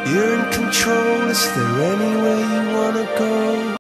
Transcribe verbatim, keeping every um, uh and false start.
You're in control, is there anywhere you wanna go?